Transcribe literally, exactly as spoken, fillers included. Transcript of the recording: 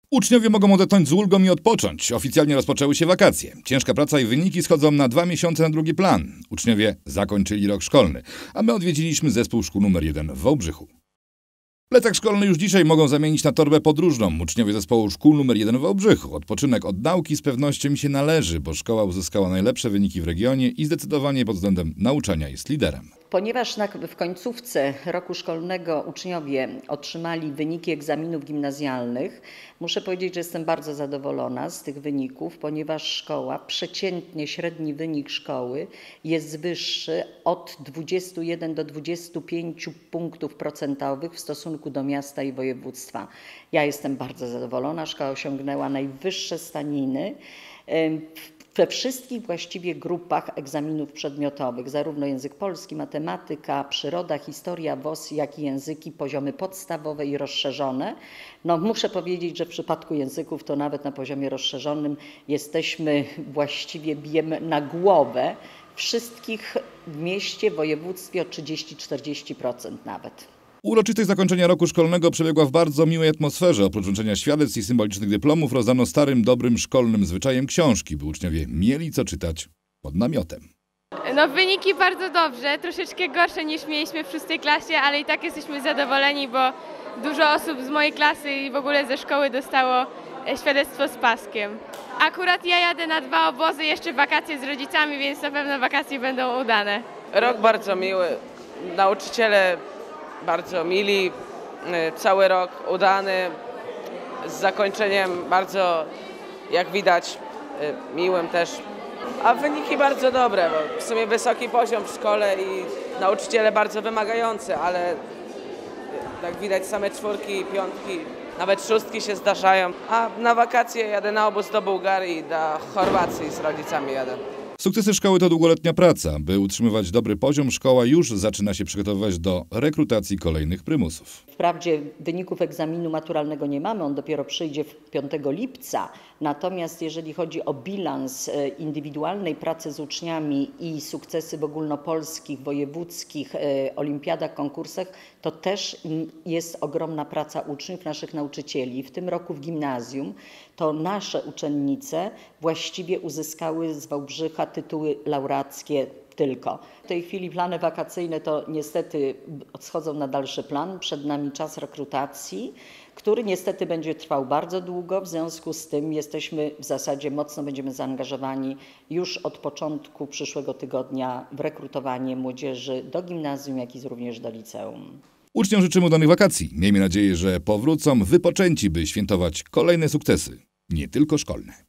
Uczniowie mogą odetchnąć z ulgą i odpocząć. Oficjalnie rozpoczęły się wakacje. Ciężka praca i wyniki schodzą na dwa miesiące na drugi plan. Uczniowie zakończyli rok szkolny, a my odwiedziliśmy zespół szkół numer jeden w Wałbrzychu. Plecak szkolny już dzisiaj mogą zamienić na torbę podróżną. Uczniowie zespołu szkół numer jeden w Wałbrzychu. Odpoczynek od nauki z pewnością mi się należy, bo szkoła uzyskała najlepsze wyniki w regionie i zdecydowanie pod względem nauczania jest liderem. Ponieważ na, w końcówce roku szkolnego uczniowie otrzymali wyniki egzaminów gimnazjalnych, muszę powiedzieć, że jestem bardzo zadowolona z tych wyników, ponieważ szkoła, przeciętnie średni wynik szkoły jest wyższy od dwudziestu jeden do dwudziestu pięciu punktów procentowych w stosunku do miasta i województwa. Ja jestem bardzo zadowolona, szkoła osiągnęła najwyższe staniny we wszystkich właściwie grupach egzaminów przedmiotowych, zarówno język polski, matematyka, przyroda, historia, W O S, jak i języki, poziomy podstawowe i rozszerzone. No, muszę powiedzieć, że w przypadku języków to nawet na poziomie rozszerzonym jesteśmy właściwie bijemy na głowę wszystkich w mieście, w województwie o trzydzieści do czterdziestu procent nawet. Uroczystość zakończenia roku szkolnego przebiegła w bardzo miłej atmosferze. Oprócz wręczenia świadectw i symbolicznych dyplomów rozdano starym, dobrym szkolnym zwyczajem książki, by uczniowie mieli co czytać pod namiotem. No wyniki bardzo dobrze, troszeczkę gorsze niż mieliśmy w szóstej klasie, ale i tak jesteśmy zadowoleni, bo dużo osób z mojej klasy i w ogóle ze szkoły dostało świadectwo z paskiem. Akurat ja jadę na dwa obozy, jeszcze wakacje z rodzicami, więc na pewno wakacje będą udane. Rok bardzo miły, nauczyciele bardzo mili, cały rok udany, z zakończeniem bardzo, jak widać, miłym też. A wyniki bardzo dobre, bo w sumie wysoki poziom w szkole i nauczyciele bardzo wymagający, ale jak widać same czwórki, piątki, nawet szóstki się zdarzają. A na wakacje jadę na obóz do Bułgarii, do Chorwacji z rodzicami jadę. Sukcesy szkoły to długoletnia praca. By utrzymywać dobry poziom, szkoła już zaczyna się przygotowywać do rekrutacji kolejnych prymusów. Wprawdzie wyników egzaminu maturalnego nie mamy, on dopiero przyjdzie piątego lipca. Natomiast jeżeli chodzi o bilans indywidualnej pracy z uczniami i sukcesy w ogólnopolskich, wojewódzkich olimpiadach, konkursach, to też jest ogromna praca uczniów, naszych nauczycieli. W tym roku w gimnazjum to nasze uczennice właściwie uzyskały z Wałbrzycha tytuły laureackie tylko. W tej chwili plany wakacyjne to niestety schodzą na dalszy plan. Przed nami czas rekrutacji, który niestety będzie trwał bardzo długo. W związku z tym jesteśmy w zasadzie mocno będziemy zaangażowani już od początku przyszłego tygodnia w rekrutowanie młodzieży do gimnazjum, jak i również do liceum. Uczniom życzymy udanych wakacji. Miejmy nadzieję, że powrócą wypoczęci, by świętować kolejne sukcesy, nie tylko szkolne.